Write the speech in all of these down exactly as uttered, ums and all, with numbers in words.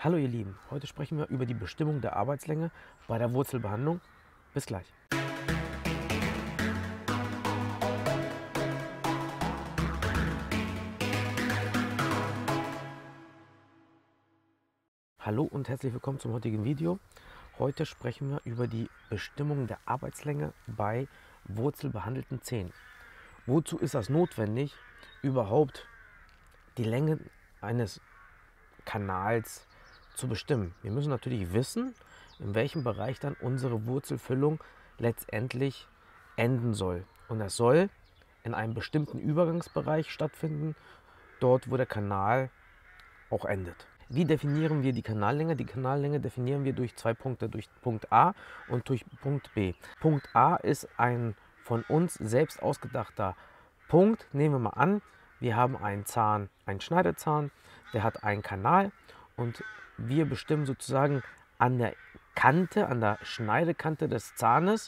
Hallo ihr Lieben, heute sprechen wir über die Bestimmung der Arbeitslänge bei der Wurzelbehandlung. Bis gleich. Hallo und herzlich willkommen zum heutigen Video. Heute sprechen wir über die Bestimmung der Arbeitslänge bei wurzelbehandelten Zähnen. Wozu ist das notwendig, überhaupt die Länge eines Kanals zu bestimmen? Wir müssen natürlich wissen, in welchem Bereich dann unsere Wurzelfüllung letztendlich enden soll. Und das soll in einem bestimmten Übergangsbereich stattfinden, dort wo der Kanal auch endet. Wie definieren wir die Kanallänge? Die Kanallänge definieren wir durch zwei Punkte, durch Punkt A und durch Punkt B. Punkt A ist ein von uns selbst ausgedachter Punkt. Nehmen wir mal an, wir haben einen Zahn, einen Schneidezahn, der hat einen Kanal und wir bestimmen sozusagen an der Kante, an der Schneidekante des Zahnes,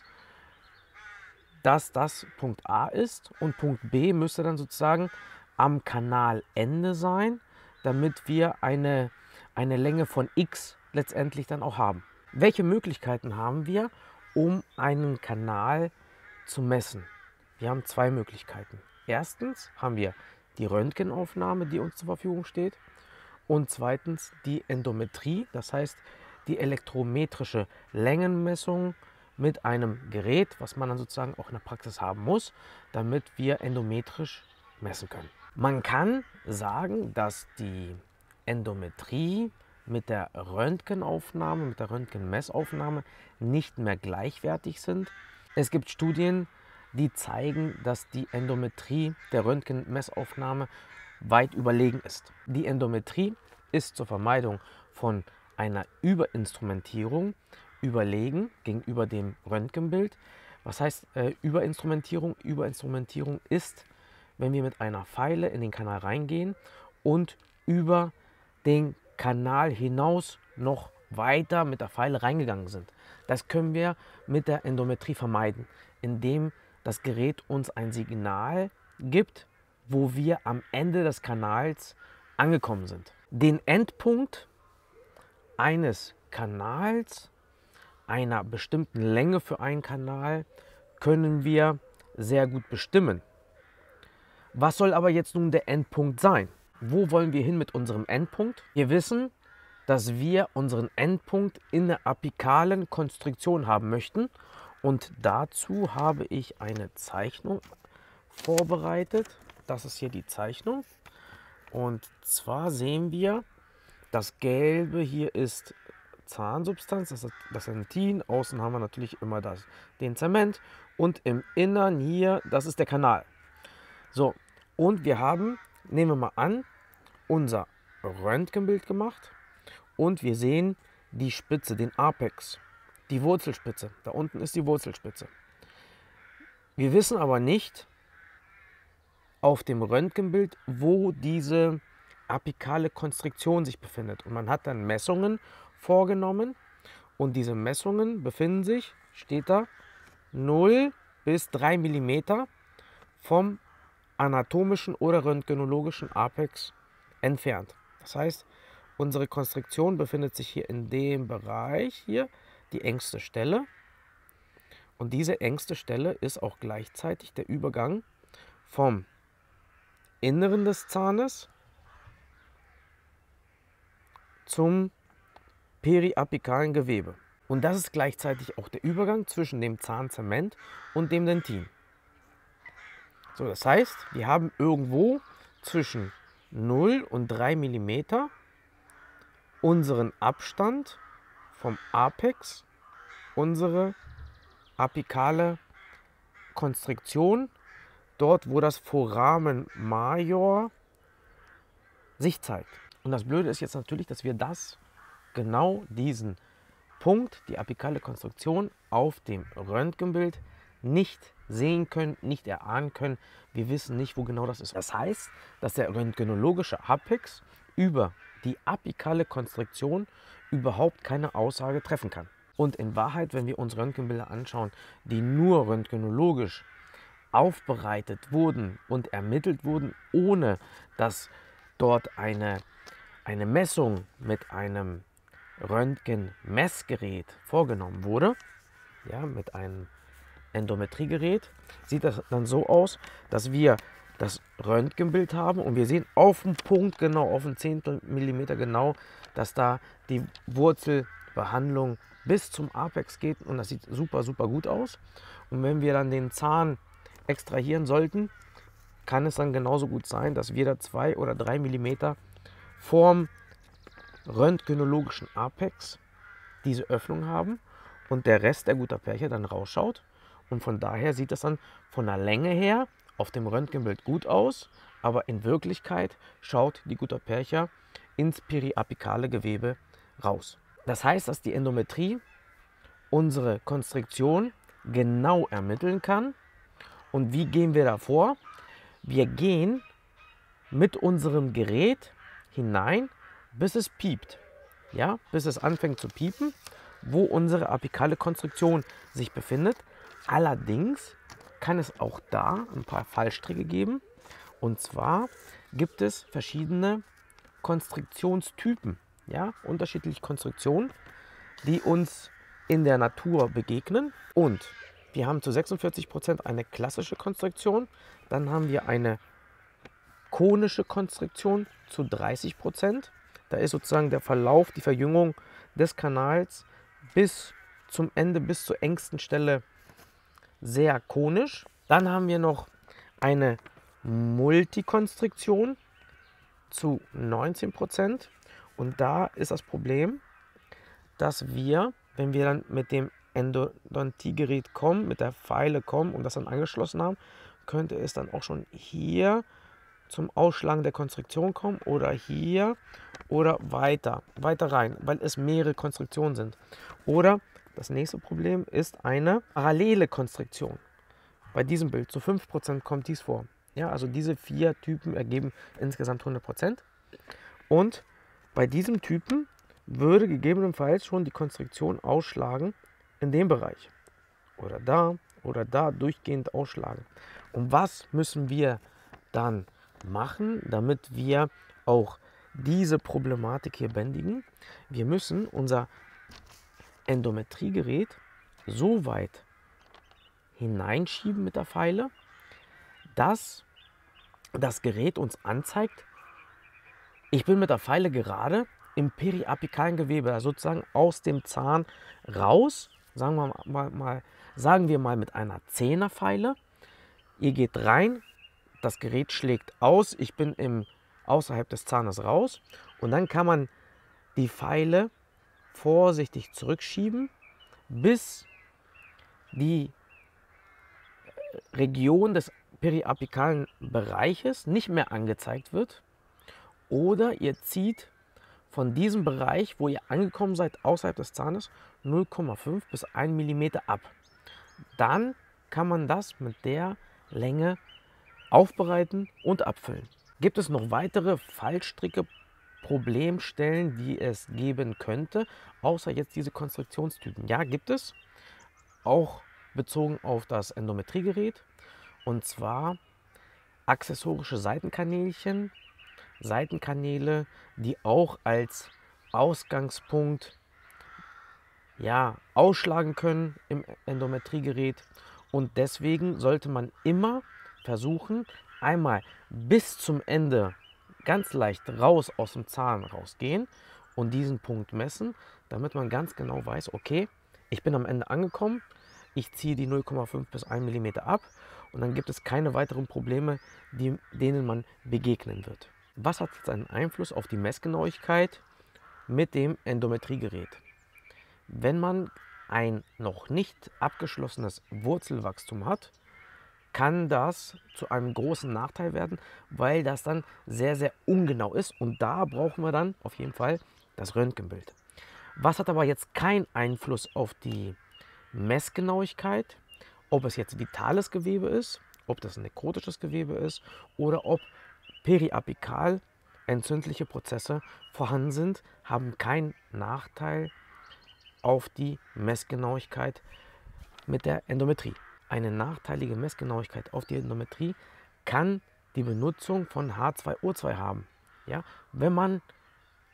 dass das Punkt A ist, und Punkt B müsste dann sozusagen am Kanalende sein, damit wir eine, eine Länge von x letztendlich dann auch haben. Welche Möglichkeiten haben wir, um einen Kanal zu messen? Wir haben zwei Möglichkeiten. Erstens haben wir die Röntgenaufnahme, die uns zur Verfügung steht, und zweitens die Endometrie, das heißt die elektrometrische Längenmessung mit einem Gerät, was man dann sozusagen auch in der Praxis haben muss, damit wir endometrisch messen können. Man kann sagen, dass die Endometrie mit der Röntgenaufnahme, mit der Röntgenmessaufnahme nicht mehr gleichwertig sind. Es gibt Studien, die zeigen, dass die Endometrie der Röntgenmessaufnahme weit überlegen ist. Die Endometrie ist zur Vermeidung von einer Überinstrumentierung überlegen gegenüber dem Röntgenbild. Was heißt äh, Überinstrumentierung? Überinstrumentierung ist, wenn wir mit einer Feile in den Kanal reingehen und über den Kanal hinaus noch weiter mit der Feile reingegangen sind. Das können wir mit der Endometrie vermeiden, indem das Gerät uns ein Signal gibt, wo wir am Ende des Kanals angekommen sind. Den Endpunkt eines Kanals, einer bestimmten Länge für einen Kanal, können wir sehr gut bestimmen. Was soll aber jetzt nun der Endpunkt sein? Wo wollen wir hin mit unserem Endpunkt? Wir wissen, dass wir unseren Endpunkt in der apikalen Konstruktion haben möchten. Und dazu habe ich eine Zeichnung vorbereitet. Das ist hier die Zeichnung. Und zwar sehen wir, das Gelbe hier ist Zahnsubstanz, das ist das Dentin. Außen haben wir natürlich immer das, den Zement. Und im Innern hier, das ist der Kanal. So, und wir haben, nehmen wir mal an, unser Röntgenbild gemacht und wir sehen die Spitze, den Apex, die Wurzelspitze. Da unten ist die Wurzelspitze. Wir wissen aber nicht auf dem Röntgenbild, wo diese apikale Konstriktion sich befindet. Und man hat dann Messungen vorgenommen und diese Messungen befinden sich, steht da, null bis drei Millimeter vom anatomischen oder röntgenologischen Apex entfernt. Das heißt, unsere Konstruktion befindet sich hier in dem Bereich, hier die engste Stelle. Und diese engste Stelle ist auch gleichzeitig der Übergang vom Inneren des Zahnes zum periapikalen Gewebe. Und das ist gleichzeitig auch der Übergang zwischen dem Zahnzement und dem Dentin. So, das heißt, wir haben irgendwo zwischen null und drei Millimeter unseren Abstand vom Apex, unsere apikale Konstriktion, dort wo das Foramen Major sich zeigt. Und das Blöde ist jetzt natürlich, dass wir das, genau diesen Punkt, die apikale Konstruktion auf dem Röntgenbild nicht sehen können, nicht erahnen können. Wir wissen nicht, wo genau das ist. Das heißt, dass der röntgenologische Apex über die apikale Konstruktion überhaupt keine Aussage treffen kann. Und in Wahrheit, wenn wir uns Röntgenbilder anschauen, die nur röntgenologisch aufbereitet wurden und ermittelt wurden, ohne dass dort eine eine Messung mit einem Röntgenmessgerät vorgenommen wurde, ja, mit einem Endometriegerät, sieht das dann so aus, dass wir das Röntgenbild haben und wir sehen auf den Punkt genau, auf den Zehntel Millimeter genau, dass da die Wurzelbehandlung bis zum Apex geht und das sieht super, super gut aus. Und wenn wir dann den Zahn extrahieren sollten, kann es dann genauso gut sein, dass wir da zwei oder drei Millimeter vorm röntgenologischen Apex diese Öffnung haben und der Rest der Guttapercha dann rausschaut. Und von daher sieht das dann von der Länge her auf dem Röntgenbild gut aus, aber in Wirklichkeit schaut die Guttapercha ins periapikale Gewebe raus. Das heißt, dass die Endometrie unsere Konstriktion genau ermitteln kann. Und wie gehen wir da vor? Wir gehen mit unserem Gerät hinein, bis es piept, ja, bis es anfängt zu piepen, wo unsere apikale Konstruktion sich befindet. Allerdings kann es auch da ein paar Fallstricke geben. Und zwar gibt es verschiedene Konstruktionstypen, ja, unterschiedliche Konstruktionen, die uns in der Natur begegnen. Und wir haben zu sechsundvierzig Prozent eine klassische Konstruktion, dann haben wir eine konische Konstruktion zu dreißig Prozent. Da ist sozusagen der Verlauf, die Verjüngung des Kanals bis zum Ende, bis zur engsten Stelle sehr konisch. Dann haben wir noch eine Multikonstriktion zu neunzehn Prozent. Und da ist das Problem, dass wir, wenn wir dann mit dem Endodontiegerät kommen, mit der Feile kommen und das dann angeschlossen haben, könnte es dann auch schon hier zum Ausschlagen der Konstruktion kommen oder hier oder weiter, weiter rein, weil es mehrere Konstruktionen sind. Oder das nächste Problem ist eine parallele Konstruktion. Bei diesem Bild zu fünf Prozent kommt dies vor. Ja, also diese vier Typen ergeben insgesamt hundert Prozent. Und bei diesem Typen würde gegebenenfalls schon die Konstruktion ausschlagen in dem Bereich. Oder da oder da durchgehend ausschlagen. Und was müssen wir dann machen, damit wir auch diese Problematik hier bändigen? Wir müssen unser Endometriegerät so weit hineinschieben mit der Feile, dass das Gerät uns anzeigt, ich bin mit der Feile gerade im periapikalen Gewebe, also sozusagen aus dem Zahn raus, sagen wir mal, mal, sagen wir mal mit einer Zehnerfeile. Ihr geht rein, das Gerät schlägt aus, ich bin im, außerhalb des Zahnes raus und dann kann man die Feile vorsichtig zurückschieben, bis die Region des periapikalen Bereiches nicht mehr angezeigt wird. Oder ihr zieht von diesem Bereich, wo ihr angekommen seid, außerhalb des Zahnes, null Komma fünf bis ein Millimeter ab. Dann kann man das mit der Länge aufbereiten und abfüllen. Gibt es noch weitere Fallstricke, Problemstellen, die es geben könnte, außer jetzt diese Konstruktionstypen? Ja, gibt es. Auch bezogen auf das Endometriegerät. Und zwar accessorische Seitenkanälchen, Seitenkanäle, die auch als Ausgangspunkt ja, ausschlagen können im Endometriegerät. Und deswegen sollte man immer versuchen, einmal bis zum Ende ganz leicht raus aus dem Zahn rausgehen und diesen Punkt messen, damit man ganz genau weiß, okay, ich bin am Ende angekommen, ich ziehe die null Komma fünf bis ein Millimeter ab und dann gibt es keine weiteren Probleme, die, denen man begegnen wird. Was hat jetzt einen Einfluss auf die Messgenauigkeit mit dem Endometriegerät? Wenn man ein noch nicht abgeschlossenes Wurzelwachstum hat, kann das zu einem großen Nachteil werden, weil das dann sehr, sehr ungenau ist. Und da brauchen wir dann auf jeden Fall das Röntgenbild. Was hat aber jetzt keinen Einfluss auf die Messgenauigkeit? Ob es jetzt vitales Gewebe ist, ob das nekrotisches Gewebe ist oder ob periapikal entzündliche Prozesse vorhanden sind, haben keinen Nachteil auf die Messgenauigkeit mit der Endometrie. Eine nachteilige Messgenauigkeit auf die Endometrie kann die Benutzung von H zwei O zwei haben. Ja? Wenn man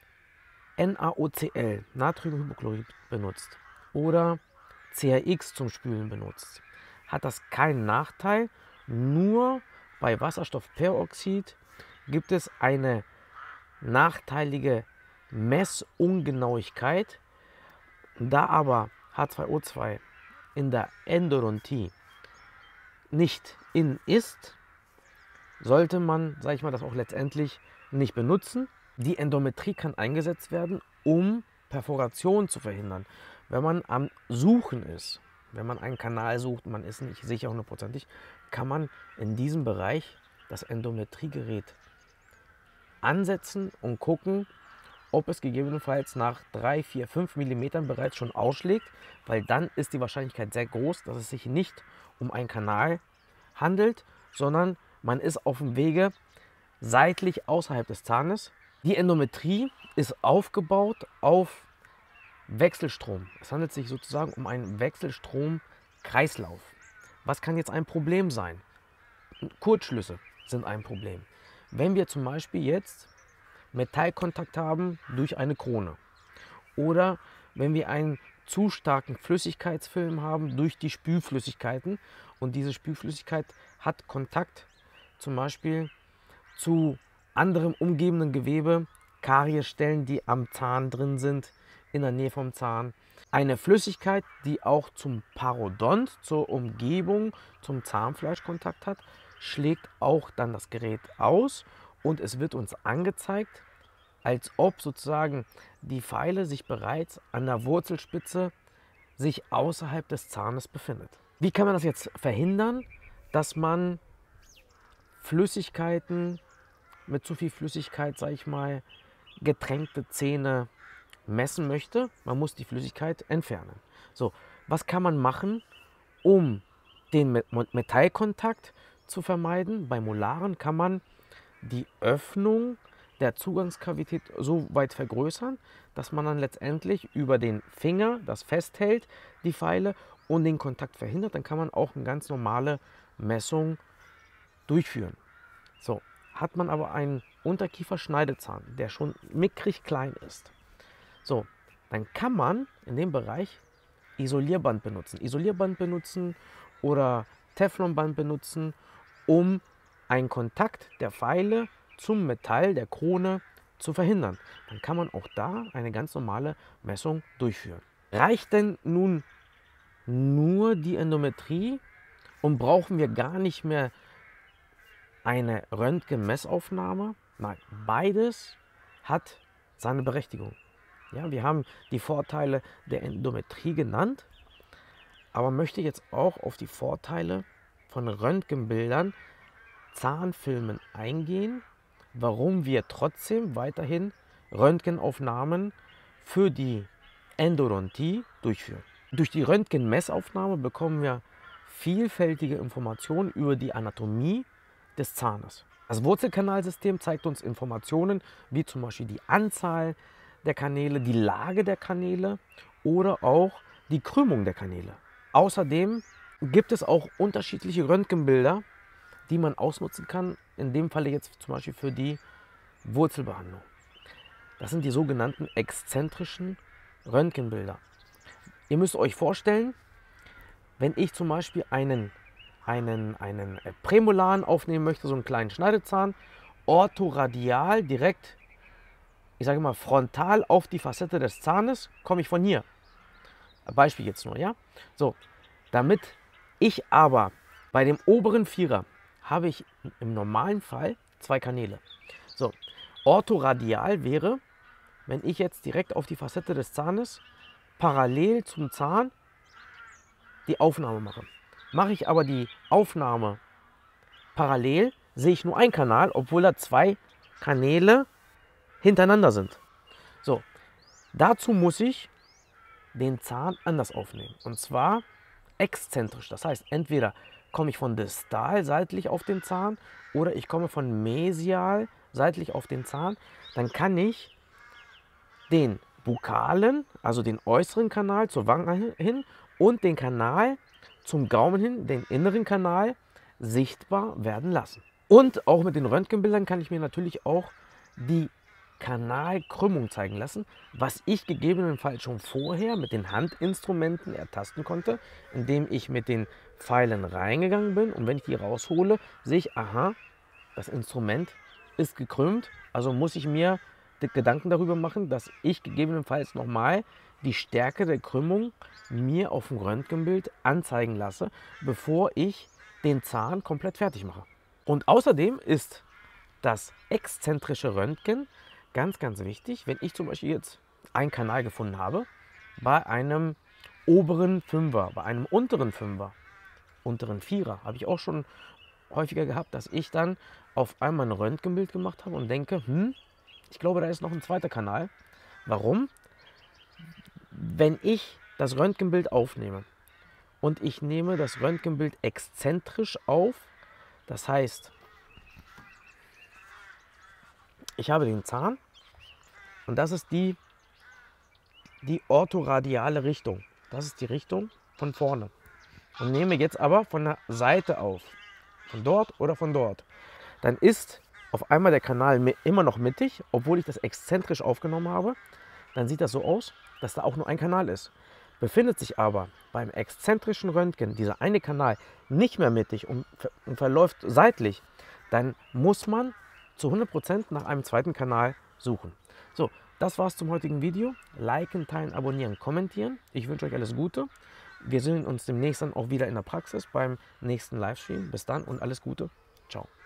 NaOCl, Natriumhypochlorit, benutzt oder C H X zum Spülen benutzt, hat das keinen Nachteil. Nur bei Wasserstoffperoxid gibt es eine nachteilige Messungenauigkeit. Da aber H zwei O zwei in der Endodontie nicht in ist, sollte man, sage ich mal, das auch letztendlich nicht benutzen. Die Endometrie kann eingesetzt werden, um Perforation zu verhindern. Wenn man am Suchen ist, wenn man einen Kanal sucht, man ist nicht sicher hundertprozentig, kann man in diesem Bereich das Endometriegerät ansetzen und gucken, ob es gegebenenfalls nach drei, vier, fünf Millimetern bereits schon ausschlägt, weil dann ist die Wahrscheinlichkeit sehr groß, dass es sich nicht um einen Kanal handelt, sondern man ist auf dem Wege seitlich außerhalb des Zahnes. Die Endometrie ist aufgebaut auf Wechselstrom. Es handelt sich sozusagen um einen Wechselstromkreislauf. Was kann jetzt ein Problem sein? Kurzschlüsse sind ein Problem. Wenn wir zum Beispiel jetzt Metallkontakt haben durch eine Krone oder wenn wir einen zu starken Flüssigkeitsfilm haben durch die Spülflüssigkeiten und diese Spülflüssigkeit hat Kontakt zum Beispiel zu anderem umgebenden Gewebe, Kariesstellen, die am Zahn drin sind, in der Nähe vom Zahn. Eine Flüssigkeit, die auch zum Parodont, zur Umgebung, zum Zahnfleisch Kontakt hat, schlägt auch dann das Gerät aus und es wird uns angezeigt, als ob sozusagen die Feile sich bereits an der Wurzelspitze sich außerhalb des Zahnes befindet. Wie kann man das jetzt verhindern, dass man Flüssigkeiten mit zu viel Flüssigkeit, sage ich mal, getränkte Zähne messen möchte? Man muss die Flüssigkeit entfernen. So, was kann man machen, um den Metallkontakt zu vermeiden? Bei Molaren kann man die Öffnung der Zugangskavität so weit vergrößern, dass man dann letztendlich über den Finger das festhält, die Feile, und den Kontakt verhindert. Dann kann man auch eine ganz normale Messung durchführen. So, hat man aber einen Unterkieferschneidezahn, der schon mickrig klein ist, so, dann kann man in dem Bereich Isolierband benutzen. Isolierband benutzen oder Teflonband benutzen, um einen Kontakt der Feile zum Metall der Krone zu verhindern. Dann kann man auch da eine ganz normale Messung durchführen. Reicht denn nun nur die Endometrie und brauchen wir gar nicht mehr eine Röntgenmessaufnahme? Nein, beides hat seine Berechtigung. Ja, wir haben die Vorteile der Endometrie genannt, aber möchte jetzt auch auf die Vorteile von Röntgenbildern, Zahnfilmen eingehen, warum wir trotzdem weiterhin Röntgenaufnahmen für die Endodontie durchführen. Durch die Röntgenmessaufnahme bekommen wir vielfältige Informationen über die Anatomie des Zahnes. Das Wurzelkanalsystem zeigt uns Informationen wie zum Beispiel die Anzahl der Kanäle, die Lage der Kanäle oder auch die Krümmung der Kanäle. Außerdem gibt es auch unterschiedliche Röntgenbilder, die man ausnutzen kann, in dem Falle jetzt zum Beispiel für die Wurzelbehandlung. Das sind die sogenannten exzentrischen Röntgenbilder. Ihr müsst euch vorstellen, wenn ich zum Beispiel einen, einen, einen Prämolaren aufnehmen möchte, so einen kleinen Schneidezahn, orthoradial direkt, ich sage mal frontal auf die Facette des Zahnes, komme ich von hier. Beispiel jetzt nur, ja? So, damit ich aber bei dem oberen Vierer habe ich im normalen Fall zwei Kanäle. So, orthoradial wäre, wenn ich jetzt direkt auf die Facette des Zahnes parallel zum Zahn die Aufnahme mache. Mache ich aber die Aufnahme parallel, sehe ich nur einen Kanal, obwohl da zwei Kanäle hintereinander sind. So, dazu muss ich den Zahn anders aufnehmen. Und zwar exzentrisch. Das heißt, entweder komme ich von distal seitlich auf den Zahn oder ich komme von mesial seitlich auf den Zahn. Dann kann ich den bukalen, also den äußeren Kanal zur Wange hin und den Kanal zum Gaumen hin, den inneren Kanal, sichtbar werden lassen. Und auch mit den Röntgenbildern kann ich mir natürlich auch die Kanalkrümmung zeigen lassen, was ich gegebenenfalls schon vorher mit den Handinstrumenten ertasten konnte, indem ich mit den Pfeilen reingegangen bin. Und wenn ich die raushole, sehe ich, aha, das Instrument ist gekrümmt. Also muss ich mir Gedanken darüber machen, dass ich gegebenenfalls nochmal die Stärke der Krümmung mir auf dem Röntgenbild anzeigen lasse, bevor ich den Zahn komplett fertig mache. Und außerdem ist das exzentrische Röntgen ganz, ganz wichtig, wenn ich zum Beispiel jetzt einen Kanal gefunden habe, bei einem oberen Fünfer, bei einem unteren Fünfer, unteren Vierer, habe ich auch schon häufiger gehabt, dass ich dann auf einmal ein Röntgenbild gemacht habe und denke, hm, ich glaube, da ist noch ein zweiter Kanal. Warum? Wenn ich das Röntgenbild aufnehme und ich nehme das Röntgenbild exzentrisch auf, das heißt, ich habe den Zahn und das ist die, die orthoradiale Richtung. Das ist die Richtung von vorne. Und nehme jetzt aber von der Seite auf, von dort oder von dort. Dann ist auf einmal der Kanal immer noch mittig, obwohl ich das exzentrisch aufgenommen habe. Dann sieht das so aus, dass da auch nur ein Kanal ist. Befindet sich aber beim exzentrischen Röntgen dieser eine Kanal nicht mehr mittig und, und verläuft seitlich, dann muss man zu hundert Prozent nach einem zweiten Kanal suchen. So, das war's zum heutigen Video. Liken, teilen, abonnieren, kommentieren. Ich wünsche euch alles Gute. Wir sehen uns demnächst dann auch wieder in der Praxis beim nächsten Livestream. Bis dann und alles Gute. Ciao.